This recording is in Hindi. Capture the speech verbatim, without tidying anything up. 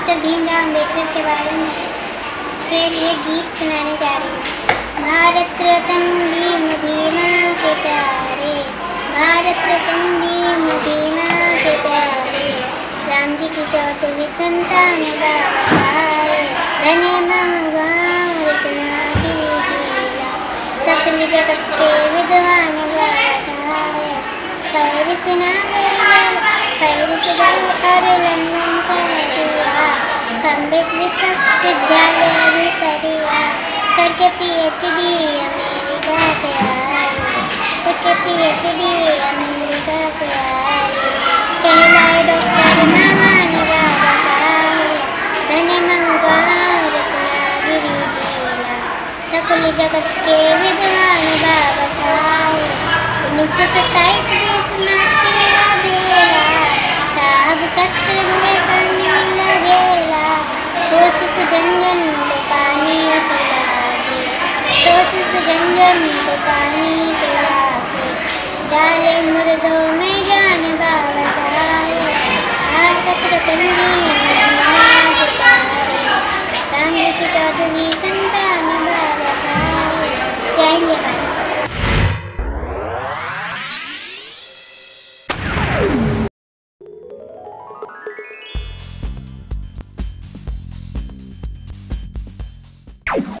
डॉक्टर भीमराव अम्बेडकर के बारे में के लिए गीत सुनाने जा रही हूँ। भारत रत्न भीम भीमा के प्यारे, भारत रत्न भीम भीमा के प्यारे, राम जी की चौदहवीं संतान बाबा साहेब, धन्य महान रचना की लीला, सकल जगत के विद्वान बाबा साहेब, पेरिस ना गए पेरिस गए और लंदन से दिया, कैम्ब्रिज विश्वविद्यालय भी करिया, करके पीएचडी अमेरिका से आई, करके पीएचडी अमेरिका से आई, कहलाए डॉक्टर महान बाबा साहेब, धन्य महान रत्नागिरी जिला, सकल जगत के विद्वान बाबा साहेब, उन्नीस सौ सत्ताईस बीस मार्च किया बेला, साहब सत्र हुए करने लगेला, शोषित जन जन को पानी पिला के, शोषित जन जन को पानी पिला के, डाले मुर्दों में